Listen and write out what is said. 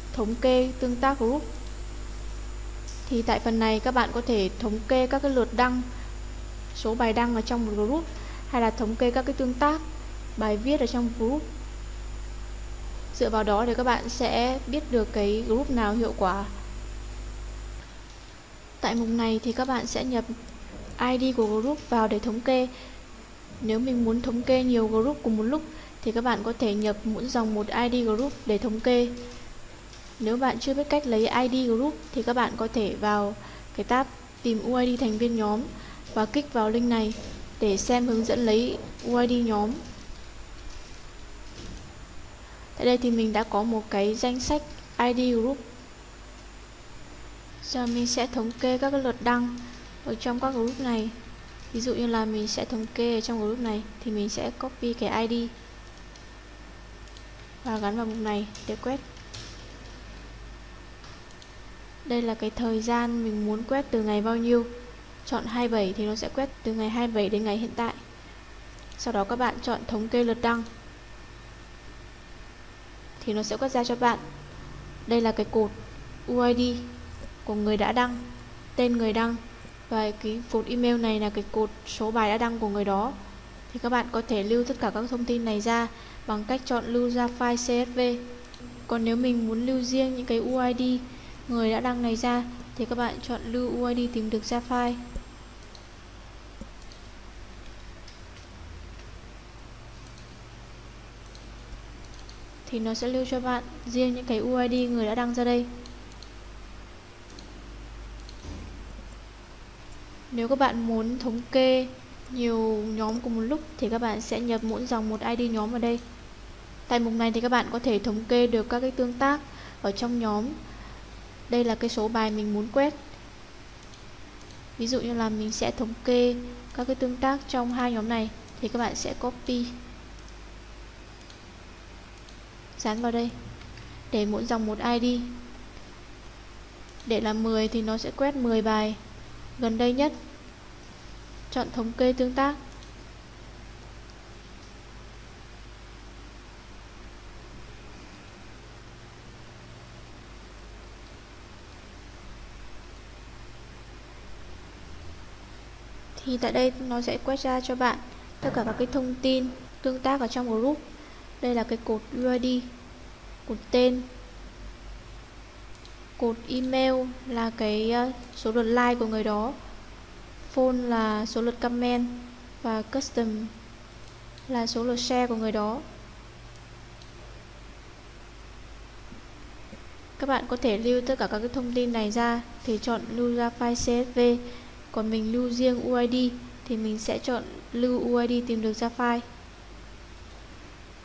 thống kê tương tác group. Thì tại phần này các bạn có thể thống kê các cái lượt đăng, số bài đăng ở trong một group, hay là thống kê các cái tương tác bài viết ở trong group. Dựa vào đó thì các bạn sẽ biết được cái group nào hiệu quả. Tại mục này thì các bạn sẽ nhập ID của group vào để thống kê. Nếu mình muốn thống kê nhiều group cùng một lúc thì các bạn có thể nhập mỗi dòng một ID group để thống kê. Nếu bạn chưa biết cách lấy ID group thì các bạn có thể vào cái tab tìm UID thành viên nhóm và kích vào link này để xem hướng dẫn lấy UID nhóm. Tại đây thì mình đã có một cái danh sách ID group. Giờ mình sẽ thống kê các cái lượt đăng ở trong các group này. Ví dụ như là mình sẽ thống kê ở trong group này thì mình sẽ copy cái ID và gắn vào mục này để quét. Đây là cái thời gian mình muốn quét từ ngày bao nhiêu. Chọn 27 thì nó sẽ quét từ ngày 27 đến ngày hiện tại. Sau đó các bạn chọn thống kê lượt đăng thì nó sẽ quét ra cho bạn. Đây là cái cột UID của người đã đăng, tên người đăng, và cái cột email này là cái cột số bài đã đăng của người đó. Thì các bạn có thể lưu tất cả các thông tin này ra bằng cách chọn lưu ra file CSV. Còn nếu mình muốn lưu riêng những cái UID người đã đăng này ra thì các bạn chọn lưu UID tìm được ra file. Thì nó sẽ lưu cho bạn riêng những cái UID người đã đăng ra đây. Nếu các bạn muốn thống kê nhiều nhóm cùng một lúc thì các bạn sẽ nhập mỗi dòng một ID nhóm vào đây. Tại mục này thì các bạn có thể thống kê được các cái tương tác ở trong nhóm. Đây là cái số bài mình muốn quét. Ví dụ như là mình sẽ thống kê các cái tương tác trong hai nhóm này thì các bạn sẽ copy, dán vào đây để mỗi dòng một ID. Để làm 10 thì nó sẽ quét 10 bài gần đây nhất. Chọn thống kê tương tác. Thì tại đây nó sẽ quét ra cho bạn tất cả các cái thông tin tương tác ở trong group. Đây là cái cột UID, cột tên, cột email là cái số lượt like của người đó, phone là số lượt comment, và custom là số lượt share của người đó. Các bạn có thể lưu tất cả các cái thông tin này ra thì chọn lưu ra file CSV. Còn mình lưu riêng UID thì mình sẽ chọn lưu UID tìm được ra file.